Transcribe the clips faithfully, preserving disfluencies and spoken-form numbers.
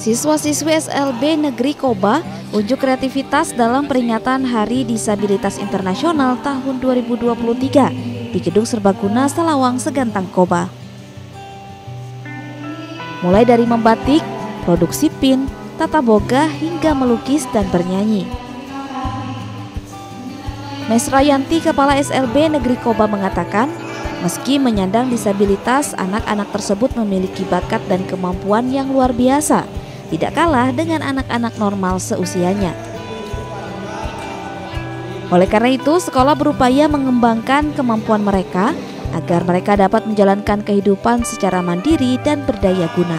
Siswa-siswi S L B Negeri Koba unjuk kreativitas dalam peringatan Hari Disabilitas Internasional tahun dua ribu dua puluh tiga di Gedung Serbaguna Selawang Segantang Koba. Mulai dari membatik, produksi pin, tata boga hingga melukis dan bernyanyi. Mes Rayanti, Kepala S L B Negeri Koba mengatakan, meski menyandang disabilitas, anak-anak tersebut memiliki bakat dan kemampuan yang luar biasa, tidak kalah dengan anak-anak normal seusianya. Oleh karena itu, sekolah berupaya mengembangkan kemampuan mereka agar mereka dapat menjalankan kehidupan secara mandiri dan berdaya guna.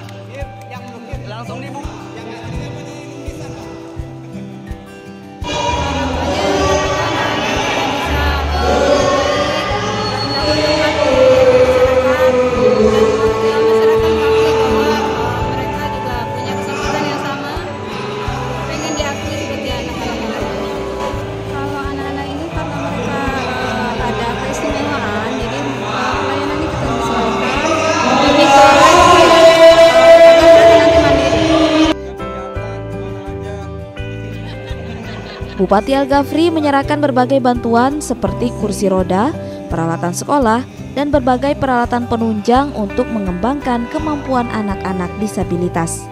Bupati Al-Ghafri menyerahkan berbagai bantuan seperti kursi roda, peralatan sekolah, dan berbagai peralatan penunjang untuk mengembangkan kemampuan anak-anak disabilitas.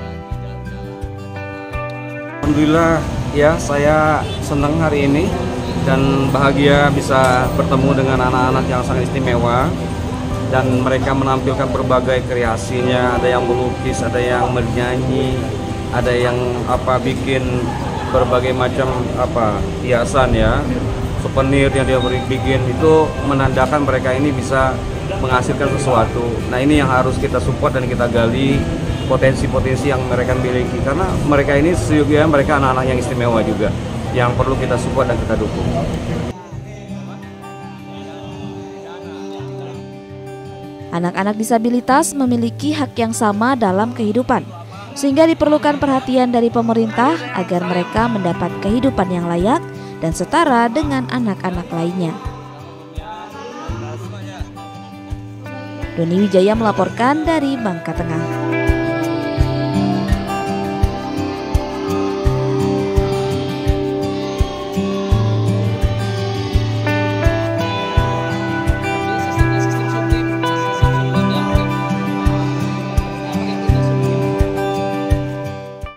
Alhamdulillah ya, saya senang hari ini dan bahagia bisa bertemu dengan anak-anak yang sangat istimewa, dan mereka menampilkan berbagai kreasinya. Ada yang melukis, ada yang bernyanyi, ada yang apa bikin berbagai macam apa hiasan ya, souvenir yang dia bikin, itu menandakan mereka ini bisa menghasilkan sesuatu. Nah, ini yang harus kita support dan kita gali potensi-potensi yang mereka miliki, karena mereka ini sejujurnya mereka anak-anak yang istimewa juga yang perlu kita support dan kita dukung. Anak-anak disabilitas memiliki hak yang sama dalam kehidupan, sehingga diperlukan perhatian dari pemerintah agar mereka mendapat kehidupan yang layak dan setara dengan anak-anak lainnya. Doni Wijaya melaporkan dari Bangka Tengah.